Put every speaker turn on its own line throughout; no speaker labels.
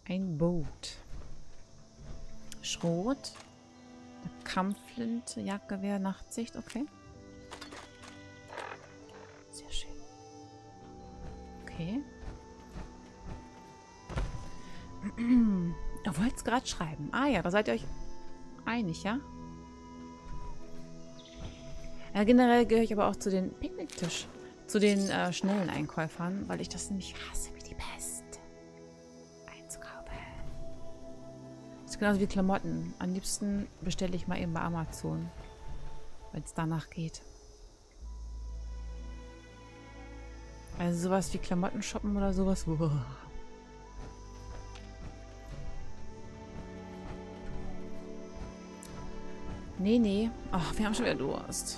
Ein Boot. Schrot. Eine Kampfflinte, Jagdgewehr, Nachtsicht, okay. Sehr schön. Okay. Ihr wollt es gerade schreiben. Ah ja, da seid ihr euch einig, ja? Ja, generell gehöre ich aber auch zu den Picknicktisch. Zu den schnellen Einkäufern, weil ich das nämlich hasse wie die Pest. Einzukaufen. Das ist genauso wie Klamotten. Am liebsten bestelle ich mal eben bei Amazon. Wenn es danach geht. Also sowas wie Klamotten shoppen oder sowas. Uah. Nee, nee. Ach, wir haben schon wieder Durst.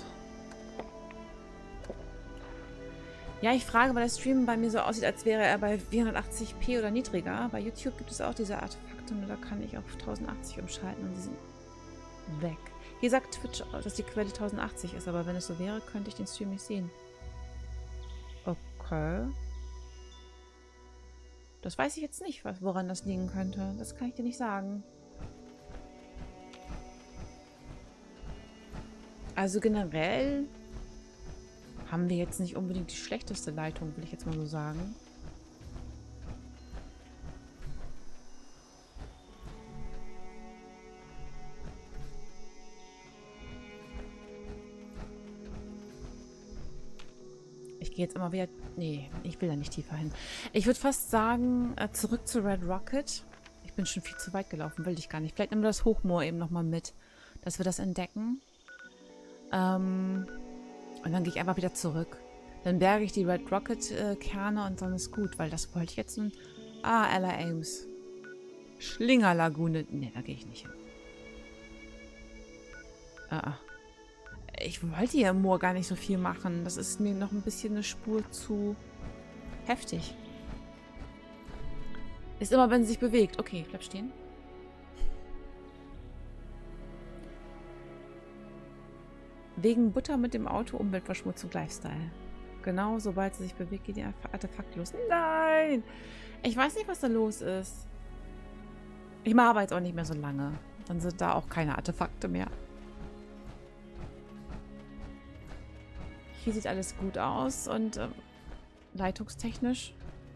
Ja, ich frage, weil der Stream bei mir so aussieht, als wäre er bei 480p oder niedriger. Bei YouTube gibt es auch diese Artefakte und da kann ich auf 1080 umschalten und die sind weg. Hier sagt Twitch, dass die Quelle 1080 ist, aber wenn es so wäre, könnte ich den Stream nicht sehen. Okay. Das weiß ich jetzt nicht, woran das liegen könnte. Das kann ich dir nicht sagen. Also generell haben wir jetzt nicht unbedingt die schlechteste Leitung, will ich jetzt mal so sagen. Ich gehe jetzt immer wieder... Nee, ich will da nicht tiefer hin. Ich würde fast sagen, zurück zu Red Rocket. Ich bin schon viel zu weit gelaufen, will ich gar nicht. Vielleicht nehmen wir das Hochmoor eben nochmal mit, dass wir das entdecken. Und dann gehe ich einfach wieder zurück. Dann berge ich die Red Rocket Kerne und dann ist gut, weil das wollte ich jetzt nun... Ah, Ella Ames. Schlingerlagune. Ne, da gehe ich nicht hin. Ich wollte hier im Moor gar nicht so viel machen. Das ist mir noch ein bisschen eine Spur zu heftig. Ist immer, wenn sie sich bewegt. Okay, bleib stehen. Wegen Butter mit dem Auto, Umweltverschmutzung, Lifestyle. Genau, sobald sie sich bewegt, geht die Artefakt los. Nein! Ich weiß nicht, was da los ist. Ich mache aber jetzt auch nicht mehr so lange. Dann sind da auch keine Artefakte mehr. Hier sieht alles gut aus und leitungstechnisch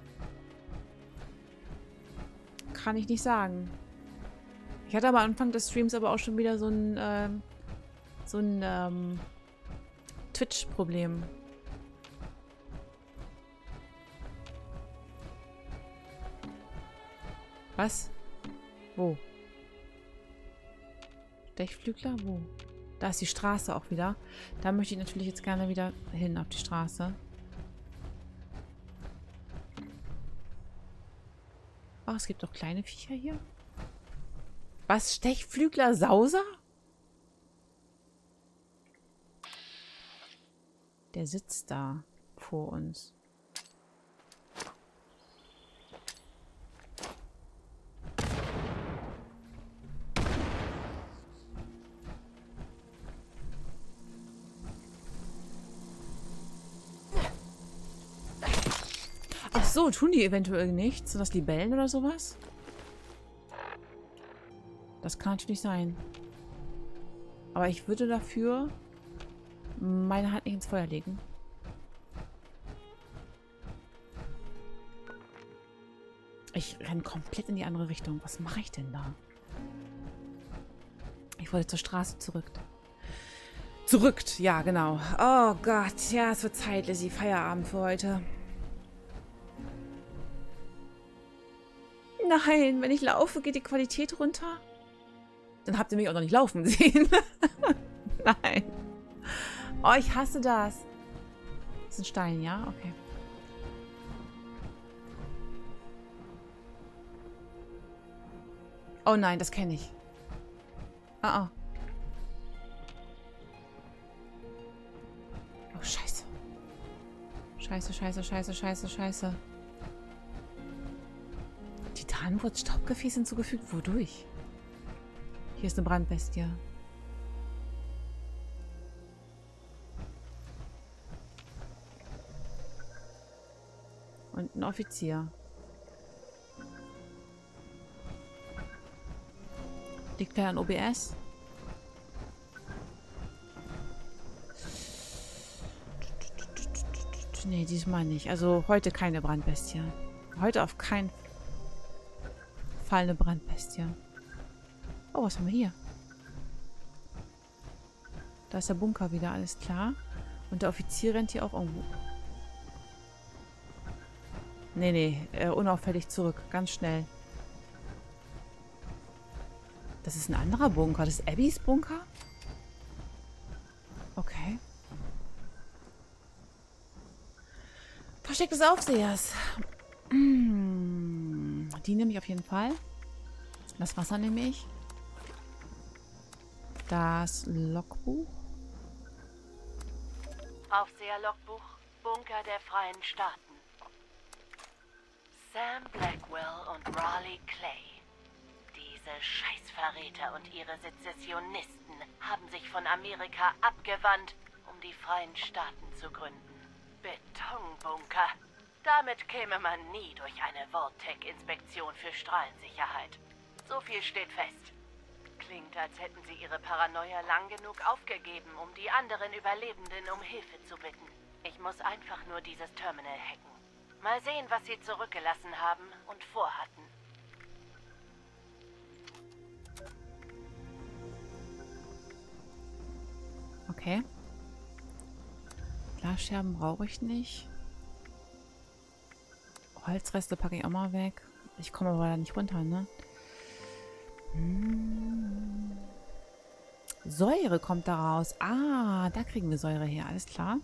kann ich nicht sagen. Ich hatte am Anfang des Streams aber auch schon wieder so ein Twitch-Problem. Was? Wo? Stechflügler? Wo? Da ist die Straße auch wieder. Da möchte ich natürlich jetzt gerne wieder hin auf die Straße. Oh, es gibt doch kleine Viecher hier. Was? Stechflügler Sauser? Der sitzt da vor uns. Ach so, tun die eventuell nichts? Sind das Libellen oder sowas? Das kann natürlich sein. Aber ich würde dafür meine Hand nicht ins Feuer legen. Ich renne komplett in die andere Richtung. Was mache ich denn da? Ich wollte zur Straße zurück. Zurück, ja, genau. Oh Gott, ja, es wird Zeit, Lizzie. Feierabend für heute. Nein, wenn ich laufe, geht die Qualität runter. Dann habt ihr mich auch noch nicht laufen sehen. Nein. Oh, ich hasse das. Das ist ein Stein, ja? Okay. Oh nein, das kenne ich. Ah, ah. Oh, scheiße. Scheiße, scheiße, scheiße, scheiße, scheiße. Titanwurz Staubgefäß hinzugefügt? Wodurch? Hier ist eine Brandbestie. Und ein Offizier. Liegt der an OBS? Nee, diesmal nicht. Also heute keine Brandbestie. Heute auf keinen Fall eine Brandbestie. Oh, was haben wir hier? Da ist der Bunker wieder, alles klar. Und der Offizier rennt hier auch irgendwo. Nee, unauffällig zurück. Ganz schnell. Das ist ein anderer Bunker. Das ist Abbys Bunker? Okay. Versteck des Aufsehers. Die nehme ich auf jeden Fall. Das Wasser nehme ich. Das Logbuch.
Aufseher-Logbuch, Bunker der Freien Staaten. Sam Blackwell und Raleigh Clay. Diese Scheißverräter und ihre Sezessionisten haben sich von Amerika abgewandt, um die Freien Staaten zu gründen. Betonbunker. Damit käme man nie durch eine Vault-Tech-Inspektion für Strahlensicherheit. So viel steht fest. Klingt, als hätten sie ihre Paranoia lang genug aufgegeben, um die anderen Überlebenden um Hilfe zu bitten. Ich muss einfach nur dieses Terminal hacken. Mal sehen, was sie zurückgelassen haben und vorhatten.
Okay. Glasscherben brauche ich nicht. Holzreste packe ich auch mal weg. Ich komme aber da nicht runter, ne? Säure kommt da raus. Ah, da kriegen wir Säure her. Alles klar.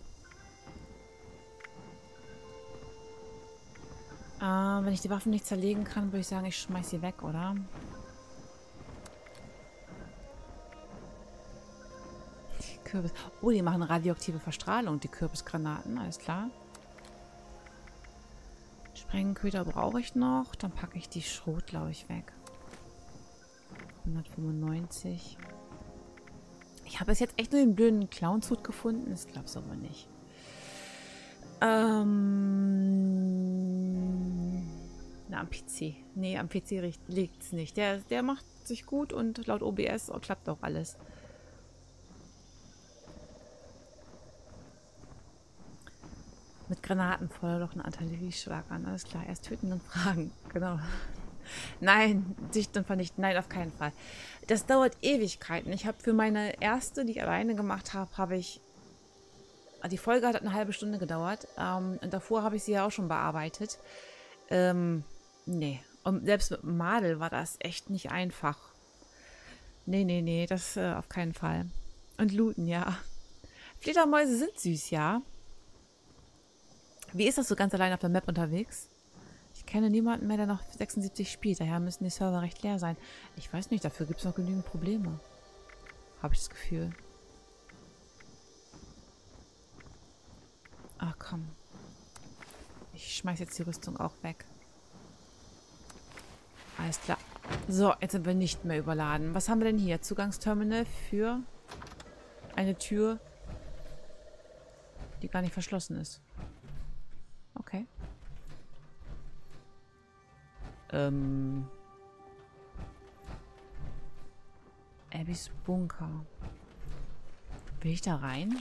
Wenn ich die Waffen nicht zerlegen kann, würde ich sagen, ich schmeiß sie weg, oder? Die Kürbis. Oh, die machen radioaktive Verstrahlung, die Kürbisgranaten. Alles klar. Sprengköder brauche ich noch. Dann packe ich die Schrot, glaube ich, weg. 195. Ich habe bis jetzt echt nur den blöden Clownshut gefunden. Das glaubst du aber nicht. Na, am PC. Nee, am PC liegt es nicht. Der macht sich gut und laut OBS klappt auch alles. Mit Granaten fordert doch einen Artillerieschlag an. Alles klar, erst töten, dann fragen. Genau. Nein, sichten und vernichten. Nein, auf keinen Fall. Das dauert Ewigkeiten. Ich habe für meine erste, die ich alleine gemacht habe, die Folge hat eine halbe Stunde gedauert. Und davor habe ich sie ja auch schon bearbeitet. Nee. Und selbst mit Madel war das echt nicht einfach. Nee, das auf keinen Fall. Und looten, ja. Fledermäuse sind süß, ja. Wie ist das so ganz allein auf der Map unterwegs? Ich kenne niemanden mehr, der noch 76 spielt. Daher müssen die Server recht leer sein. Ich weiß nicht, dafür gibt es noch genügend Probleme. Habe ich das Gefühl. Ach komm. Ich schmeiß jetzt die Rüstung auch weg. Alles klar. So, jetzt sind wir nicht mehr überladen. Was haben wir denn hier? Zugangsterminal für eine Tür, die gar nicht verschlossen ist. Okay. Abbys Bunker. Will ich da rein?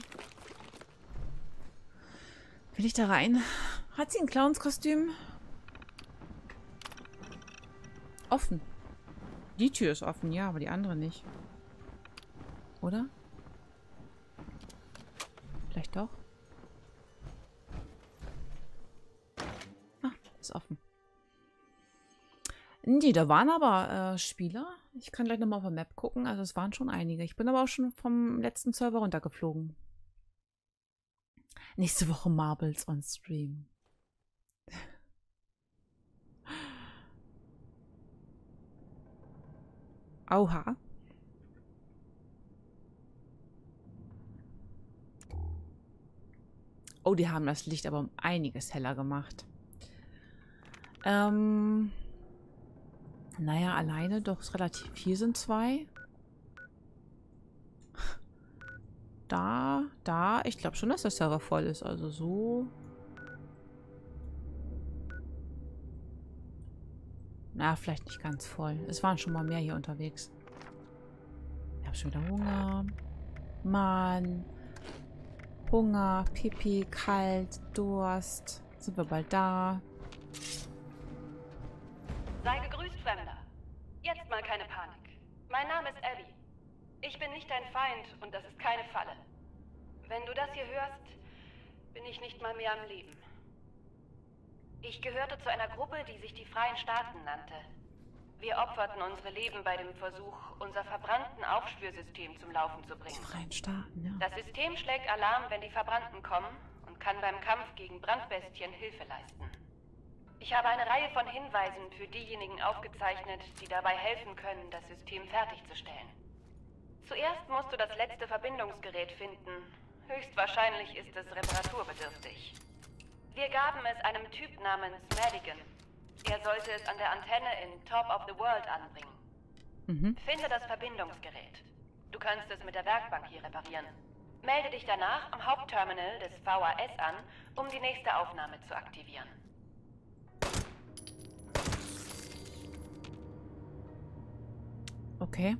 Will ich da rein? Hat sie ein Clownskostüm? Offen. Die Tür ist offen, ja, aber die andere nicht. Oder? Vielleicht doch. Ah, ist offen. Nee, da waren aber Spieler. Ich kann gleich nochmal auf der Map gucken. Also es waren schon einige. Ich bin aber auch schon vom letzten Server runtergeflogen. Nächste Woche Marbles on Stream. Oha. Oh, die haben das Licht aber um einiges heller gemacht. Naja, alleine doch ist relativ viel, sind 2. Da, ich glaube schon, dass der Server voll ist. Also so. Na, vielleicht nicht ganz voll. Es waren schon mal mehr hier unterwegs. hab schon wieder Hunger. Mann. Hunger, Pipi, kalt, Durst. Sind wir bald da?
Sei gegrüßt, Fremder. Jetzt mal keine Panik. Mein Name ist Abby. Ich bin nicht dein Feind und das ist keine Falle. Wenn du das hier hörst, bin ich nicht mal mehr am Leben. Ich gehörte zu einer Gruppe, die sich die Freien Staaten nannte. Wir opferten unsere Leben bei dem Versuch, unser verbrannten Aufspürsystem zum Laufen zu bringen.
Die Freien Staaten, ja.
Das System schlägt Alarm, wenn die Verbrannten kommen und kann beim Kampf gegen Brandbestien Hilfe leisten. Ich habe eine Reihe von Hinweisen für diejenigen aufgezeichnet, die dabei helfen können, das System fertigzusellen. Zuerst musst du das letzte Verbindungsgerät finden. Höchstwahrscheinlich ist es reparaturbedürftig. Wir gaben es einem Typ namens Madigan. Er sollte es an der Antenne in Top of the World anbringen. Finde das Verbindungsgerät. Du kannst es mit der Werkbank hier reparieren. Melde dich danach am Hauptterminal des VAS an, um die nächste Aufnahme zu aktivieren.
Okay.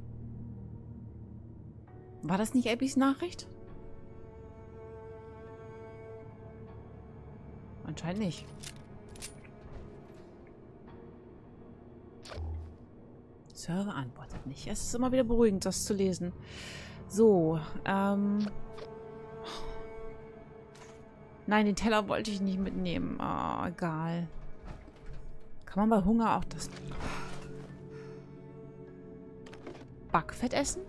War das nicht Abbys Nachricht? Anscheinend nicht. Server antwortet nicht. Es ist immer wieder beruhigend, das zu lesen. So, Nein, den Teller wollte ich nicht mitnehmen. Oh, egal. Kann man bei Hunger auch das Backfett essen?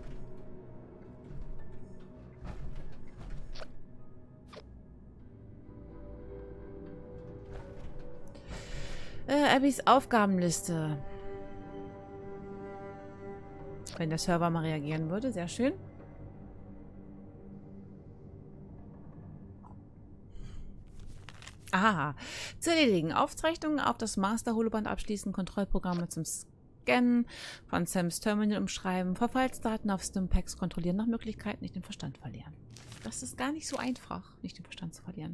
Abbys Aufgabenliste. Wenn der Server mal reagieren würde, sehr schön. Aha. Zu erledigen. Aufzeichnungen auf das Master-Holoband abschließen, Kontrollprogramme zum Scannen von Sams Terminal umschreiben, Verfallsdaten auf Stimpaks kontrollieren, nach Möglichkeit nicht den Verstand verlieren. Das ist gar nicht so einfach, nicht den Verstand zu verlieren.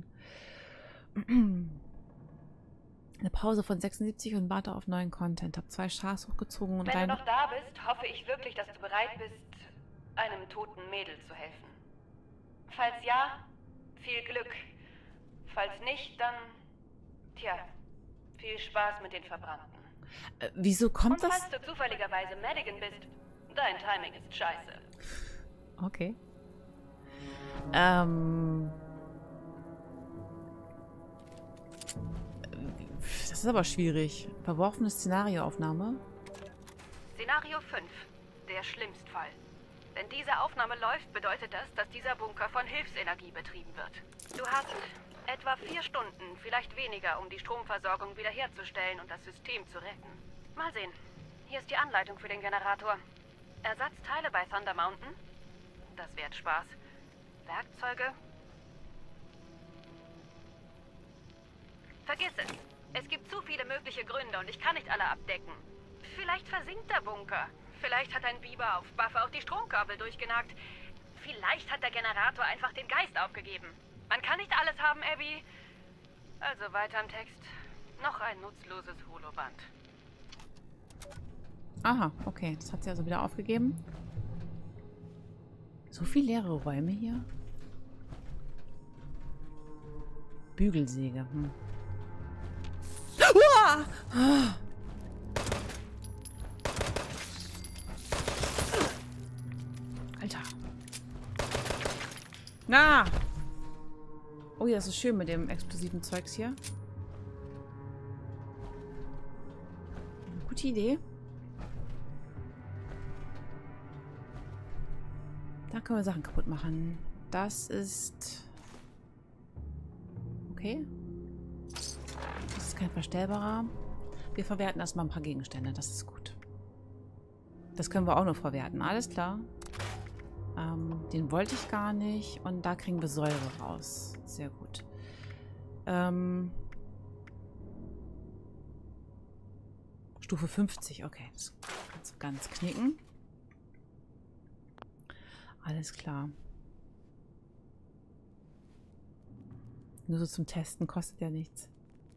Eine Pause von 76 und warte auf neuen Content. Hab 2 Schars hochgezogen und
Wenn du noch da bist, hoffe ich wirklich, dass du bereit bist, einem toten Mädel zu helfen. Falls ja, viel Glück. Falls nicht, dann... Tja, viel Spaß mit den Verbrannten.
Wieso kommt
und
das?
falls du zufälligerweise Madigan bist, dein Timing ist scheiße.
Okay. Das ist aber schwierig. Verworfene Szenarioaufnahme.
Szenario 5. Der Schlimmstfall. Wenn diese Aufnahme läuft, bedeutet das, dass dieser Bunker von Hilfsenergie betrieben wird. Du hast etwa 4 Stunden, vielleicht weniger, um die Stromversorgung wiederherzustellen und das System zu retten. Mal sehen. Hier ist die Anleitung für den Generator. Ersatzteile bei Thunder Mountain? Das wird Spaß. Werkzeuge? Vergiss es. Es gibt zu viele mögliche Gründe und ich kann nicht alle abdecken. Vielleicht versinkt der Bunker. Vielleicht hat ein Biber auf Buffer auch die Stromkabel durchgenagt. Vielleicht hat der Generator einfach den Geist aufgegeben. Man kann nicht alles haben, Abby. Also weiter im Text. Noch ein nutzloses Holoband.
Aha, okay. Das hat sie also wieder aufgegeben. So viele leere Räume hier. Bügelsäge. Uah! Alter. Na! Oh ja, das ist schön mit dem explosiven Zeugs hier. Gute Idee. Da können wir Sachen kaputt machen. Das ist... Okay. Das ist kein verstellbarer. Wir verwerten erstmal ein paar Gegenstände. Das ist gut. Das können wir auch noch verwerten. Alles klar. Den wollte ich gar nicht. Und da kriegen wir Säure raus. Sehr gut. Stufe 50. Okay. Das kannst du ganz knicken. Alles klar. Nur so zum Testen kostet ja nichts.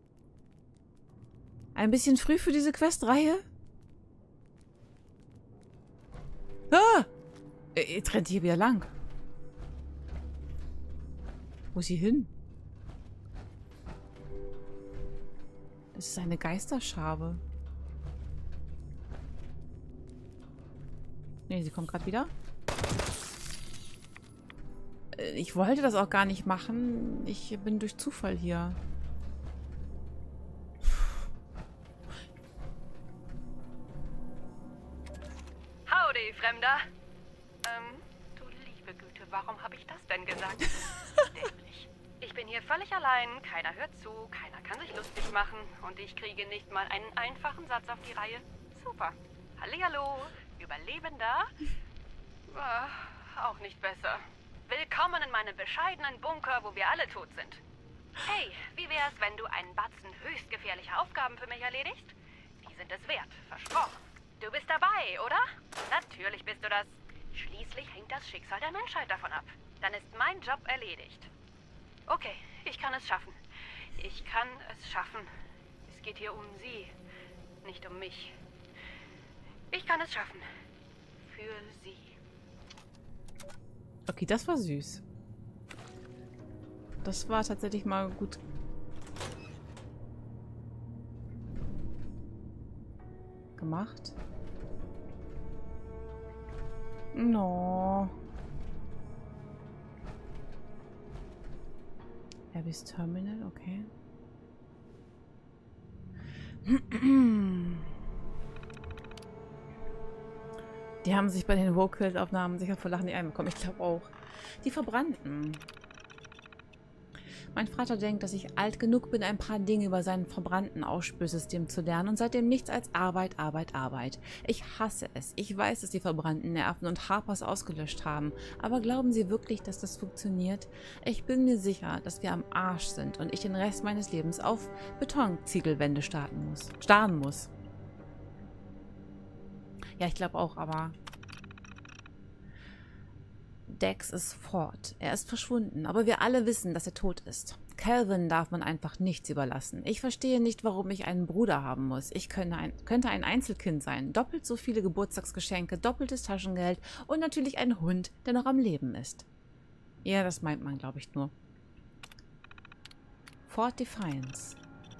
Ein bisschen früh für diese Questreihe? Ah! Jetzt rennt die hier wieder lang. Wo ist sie hin? Das ist eine Geisterschabe. Nee, sie kommt gerade wieder. Ich wollte das auch gar nicht machen. Ich bin durch Zufall hier.
Howdy, Fremder. Du liebe Güte, warum habe ich das denn gesagt? Dämlich. Ich bin hier völlig allein, keiner hört zu, keiner kann sich lustig machen und ich kriege nicht mal einen einfachen Satz auf die Reihe. Super. Hallihallo, Überlebender? Auch nicht besser. Willkommen in meinem bescheidenen Bunker, wo wir alle tot sind. Hey, wie wär's, wenn du einen Batzen höchst gefährlicher Aufgaben für mich erledigst? Die sind es wert, versprochen. Du bist dabei, oder? Natürlich bist du das. Schließlich hängt das Schicksal der Menschheit davon ab. Dann ist mein Job erledigt. Okay, ich kann es schaffen. Ich kann es schaffen. Es geht hier um sie, nicht um mich. Ich kann es schaffen. Für sie.
Okay, das war süß. Das war tatsächlich mal gut. Gemacht. No. Abby's Terminal, okay. Die haben sich bei den Vocals-Aufnahmen sicher vor Lachen nicht einbekommen. Ich glaube auch. Die Verbrannten. Mein Vater denkt, dass ich alt genug bin, ein paar Dinge über sein verbrannten Ausspülsystem zu lernen und seitdem nichts als Arbeit, Arbeit, Arbeit. Ich hasse es. Ich weiß, dass die Verbrannten Nerven und Harpers ausgelöscht haben. Aber glauben Sie wirklich, dass das funktioniert? Ich bin mir sicher, dass wir am Arsch sind und ich den Rest meines Lebens auf Betonziegelwände starren muss. Ja, ich glaube auch, aber Dex ist fort. Er ist verschwunden, aber wir alle wissen, dass er tot ist. Calvin darf man einfach nichts überlassen. Ich verstehe nicht, warum ich einen Bruder haben muss. Ich könnte ein Einzelkind sein. Doppelt so viele Geburtstagsgeschenke, doppeltes Taschengeld und natürlich ein Hund, der noch am Leben ist. Ja, das meint man, glaube ich, nur. Fort Defiance.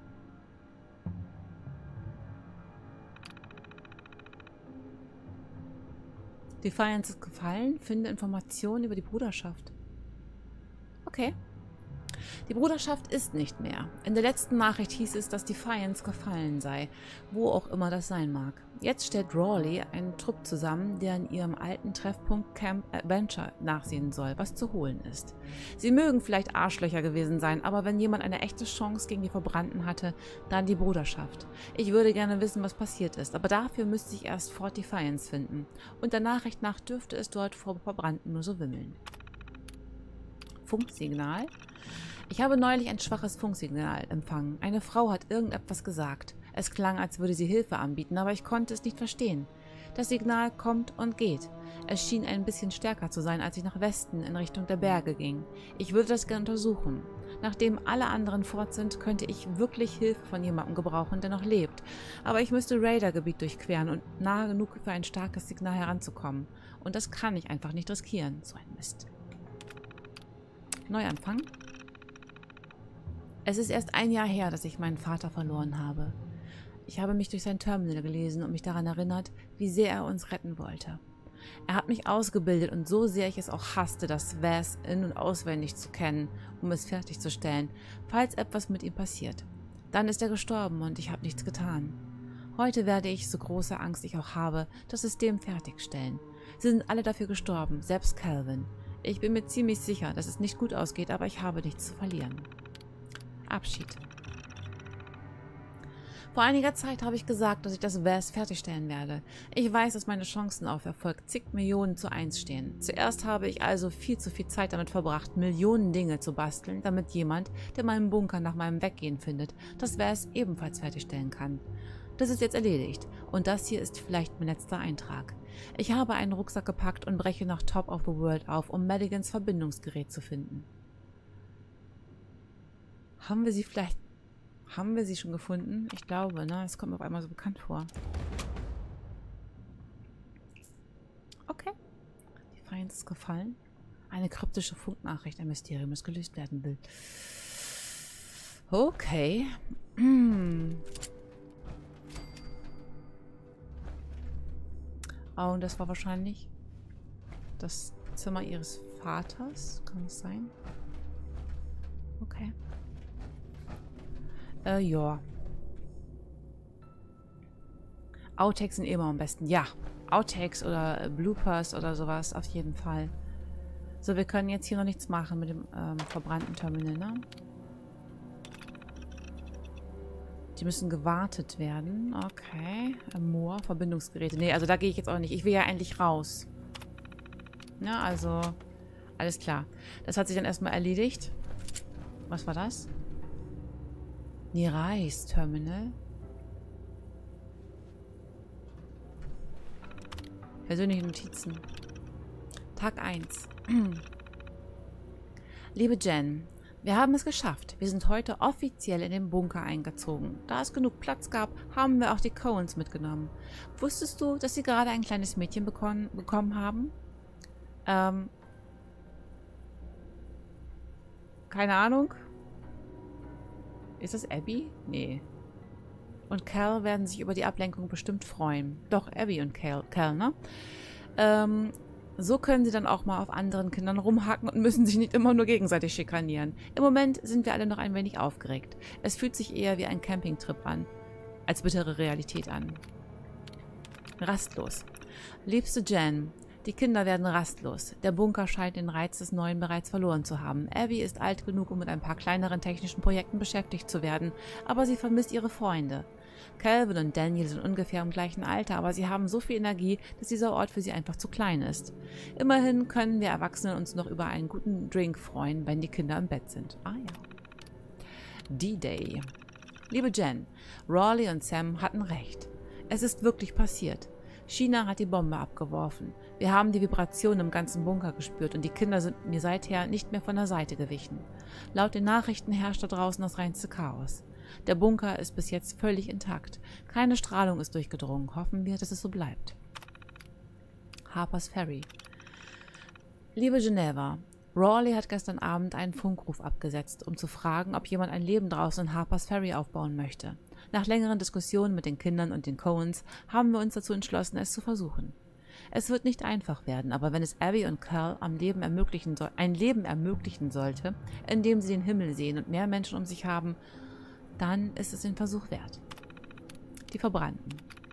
Defiance ist gefallen. Finde Informationen über die Bruderschaft. Okay. Die Bruderschaft ist nicht mehr. In der letzten Nachricht hieß es, dass Defiance gefallen sei. Wo auch immer das sein mag. Jetzt stellt Rawley einen Trupp zusammen, der in ihrem alten Treffpunkt Camp Adventure nachsehen soll, was zu holen ist. Sie mögen vielleicht Arschlöcher gewesen sein, aber wenn jemand eine echte Chance gegen die Verbrannten hatte, dann die Bruderschaft. Ich würde gerne wissen, was passiert ist, aber dafür müsste ich erst Fort Defiance finden. Und der Nachricht nach dürfte es dort vor Verbrannten nur so wimmeln. Funksignal? Ich habe neulich ein schwaches Funksignal empfangen. Eine Frau hat irgendetwas gesagt. Es klang, als würde sie Hilfe anbieten, aber ich konnte es nicht verstehen. Das Signal kommt und geht. Es schien ein bisschen stärker zu sein, als ich nach Westen in Richtung der Berge ging. Ich würde das gerne untersuchen. Nachdem alle anderen fort sind, könnte ich wirklich Hilfe von jemandem gebrauchen, der noch lebt. Aber ich müsste Raider-Gebiet durchqueren und nahe genug für ein starkes Signal heranzukommen. Und das kann ich einfach nicht riskieren. So ein Mist. Neuanfang. Es ist erst ein Jahr her, dass ich meinen Vater verloren habe. Ich habe mich durch sein Terminal gelesen und mich daran erinnert, wie sehr er uns retten wollte. Er hat mich ausgebildet und so sehr ich es auch hasste, das VAS in- und auswendig zu kennen, um es fertigzustellen, falls etwas mit ihm passiert. Dann ist er gestorben und ich habe nichts getan. Heute werde ich, so große Angst ich auch habe, das System fertigstellen. Sie sind alle dafür gestorben, selbst Calvin. Ich bin mir ziemlich sicher, dass es nicht gut ausgeht, aber ich habe nichts zu verlieren. Abschied. Vor einiger Zeit habe ich gesagt, dass ich das VAS fertigstellen werde. Ich weiß, dass meine Chancen auf Erfolg zig Millionen zu 1 stehen. Zuerst habe ich also viel zu viel Zeit damit verbracht, Millionen Dinge zu basteln, damit jemand, der meinen Bunker nach meinem Weggehen findet, das VAS ebenfalls fertigstellen kann. Das ist jetzt erledigt und das hier ist vielleicht mein letzter Eintrag. Ich habe einen Rucksack gepackt und breche nach Top of the World auf, um Madigans Verbindungsgerät zu finden. Haben wir sie schon gefunden? Ich glaube, ne? Es kommt mir auf einmal so bekannt vor. Okay. Feindstes gefallen? Eine kryptische Funknachricht, ein Mysterium, das gelöst werden will. Okay. Oh, und das war wahrscheinlich das Zimmer ihres Vaters. Kann das sein? Okay. Ja. Outtakes sind immer am besten. Ja. Outtakes oder Bloopers oder sowas. Auf jeden Fall. So, wir können jetzt hier noch nichts machen mit dem verbrannten Terminal, ne? Die müssen gewartet werden. Okay. Moor, Verbindungsgeräte. Nee, also da gehe ich jetzt auch nicht. Ich will ja endlich raus. Ja, also alles klar. Das hat sich dann erstmal erledigt. Was war das? Nerais-Terminal. Persönliche Notizen. Tag 1. Liebe Jen, wir haben es geschafft. Wir sind heute offiziell in den Bunker eingezogen. Da es genug Platz gab, haben wir auch die Coens mitgenommen. Wusstest du, dass sie gerade ein kleines Mädchen bekommen haben? Keine Ahnung. Ist das Abby? Nee. Und Cal werden sich über die Ablenkung bestimmt freuen. Doch, Abby und Cal, ne? So können sie dann auch mal auf anderen Kindern rumhacken und müssen sich nicht immer nur gegenseitig schikanieren. Im Moment sind wir alle noch ein wenig aufgeregt. Es fühlt sich eher wie ein Campingtrip an, als bittere Realität an. Rastlos. Liebste Jen, die Kinder werden rastlos. Der Bunker scheint den Reiz des Neuen bereits verloren zu haben. Abby ist alt genug, um mit ein paar kleineren technischen Projekten beschäftigt zu werden, aber sie vermisst ihre Freunde. Calvin und Daniel sind ungefähr im gleichen Alter, aber sie haben so viel Energie, dass dieser Ort für sie einfach zu klein ist. Immerhin können wir Erwachsenen uns noch über einen guten Drink freuen, wenn die Kinder im Bett sind. Ah ja. D-Day. Liebe Jen, Rawley und Sam hatten recht. Es ist wirklich passiert. China hat die Bombe abgeworfen. Wir haben die Vibration im ganzen Bunker gespürt und die Kinder sind mir seither nicht mehr von der Seite gewichen. Laut den Nachrichten herrscht da draußen das reinste Chaos. Der Bunker ist bis jetzt völlig intakt. Keine Strahlung ist durchgedrungen. Hoffen wir, dass es so bleibt. Harper's Ferry. Liebe Geneva, Rawley hat gestern Abend einen Funkruf abgesetzt, um zu fragen, ob jemand ein Leben draußen in Harper's Ferry aufbauen möchte. Nach längeren Diskussionen mit den Kindern und den Coens haben wir uns dazu entschlossen, es zu versuchen. Es wird nicht einfach werden, aber wenn es Abby und Cal ein Leben ermöglichen sollte, in dem sie den Himmel sehen und mehr Menschen um sich haben, dann ist es den Versuch wert. Die Verbrannten.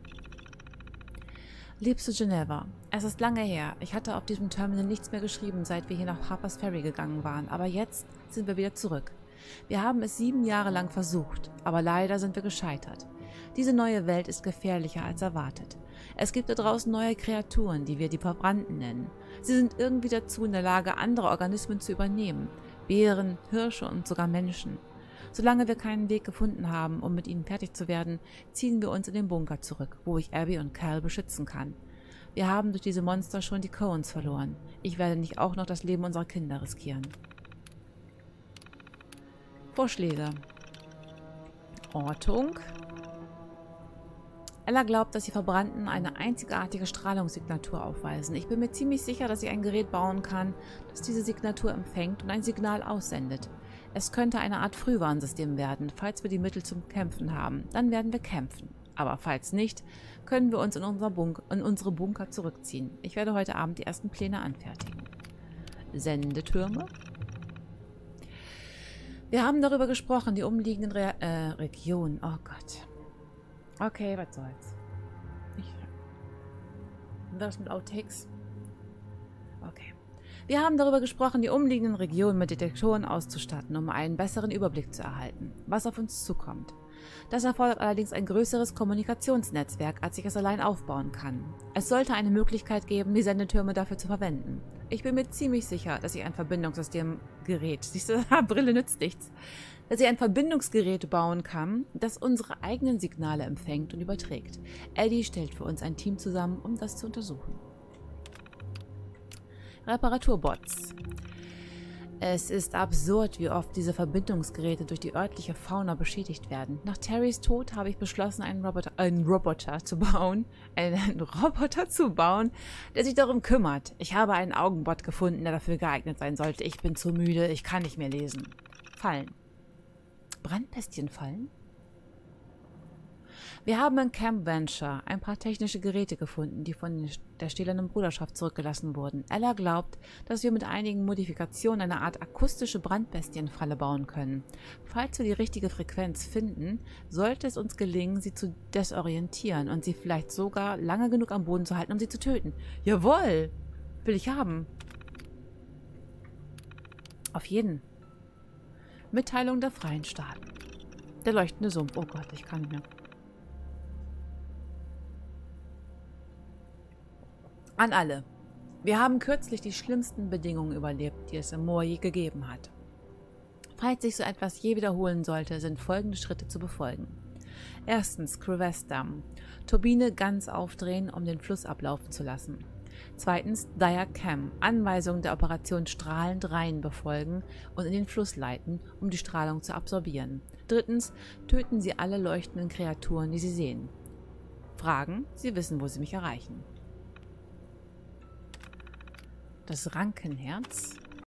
Liebste Geneva, es ist lange her. Ich hatte auf diesem Terminal nichts mehr geschrieben, seit wir hier nach Harper's Ferry gegangen waren, aber jetzt sind wir wieder zurück. Wir haben es 7 Jahre lang versucht, aber leider sind wir gescheitert. Diese neue Welt ist gefährlicher als erwartet. Es gibt da draußen neue Kreaturen, die wir die Verbrannten nennen. Sie sind irgendwie dazu in der Lage, andere Organismen zu übernehmen. Bären, Hirsche und sogar Menschen. Solange wir keinen Weg gefunden haben, um mit ihnen fertig zu werden, ziehen wir uns in den Bunker zurück, wo ich Abby und Cal beschützen kann. Wir haben durch diese Monster schon die Coens verloren. Ich werde nicht auch noch das Leben unserer Kinder riskieren. Vorschläge. Ortung. Ella glaubt, dass die Verbrannten eine einzigartige Strahlungssignatur aufweisen. Ich bin mir ziemlich sicher, dass sie ein Gerät bauen kann, das diese Signatur empfängt und ein Signal aussendet. Es könnte eine Art Frühwarnsystem werden. Falls wir die Mittel zum Kämpfen haben, dann werden wir kämpfen. Aber falls nicht, können wir uns in unsere Bunker zurückziehen. Ich werde heute Abend die ersten Pläne anfertigen. Sendetürme. Wir haben darüber gesprochen, die umliegenden Regionen. Oh Gott. Okay, was soll's. Was mit Outtakes? Okay. Wir haben darüber gesprochen, die umliegenden Regionen mit Detektoren auszustatten, um einen besseren Überblick zu erhalten, was auf uns zukommt. Das erfordert allerdings ein größeres Kommunikationsnetzwerk, als ich es allein aufbauen kann. Es sollte eine Möglichkeit geben, die Sendetürme dafür zu verwenden. Ich bin mir ziemlich sicher, dass ich ein Verbindungssystemgerät, siehst du, Brille nützt nichts, dass ich ein Verbindungsgerät bauen kann, das unsere eigenen Signale empfängt und überträgt. Eddie stellt für uns ein Team zusammen, um das zu untersuchen. Reparaturbots. Es ist absurd, wie oft diese Verbindungsgeräte durch die örtliche Fauna beschädigt werden. Nach Terrys Tod habe ich beschlossen, einen Roboter zu bauen, der sich darum kümmert. Ich habe einen Augenbot gefunden, der dafür geeignet sein sollte. Ich bin zu müde, ich kann nicht mehr lesen. Fallen. Brandbestienfallen? Wir haben in Camp Venture ein paar technische Geräte gefunden, die von der stählernen Bruderschaft zurückgelassen wurden. Ella glaubt, dass wir mit einigen Modifikationen eine Art akustische Brandbestienfalle bauen können. Falls wir die richtige Frequenz finden, sollte es uns gelingen, sie zu desorientieren und sie vielleicht sogar lange genug am Boden zu halten, um sie zu töten. Jawohl! Will ich haben. Auf jeden. Mitteilung der Freien Staaten. Der leuchtende Sumpf. Oh Gott, ich kann nicht mehr. An alle. Wir haben kürzlich die schlimmsten Bedingungen überlebt, die es im Moor je gegeben hat. Falls sich so etwas je wiederholen sollte, sind folgende Schritte zu befolgen. Erstens, Crevasse-Damm. Turbine ganz aufdrehen, um den Fluss ablaufen zu lassen. Zweitens, Diacam. Anweisungen der Operation strahlend rein befolgen und in den Fluss leiten, um die Strahlung zu absorbieren. Drittens, töten Sie alle leuchtenden Kreaturen, die Sie sehen. Fragen? Sie wissen, wo Sie mich erreichen. Das Rankenherz.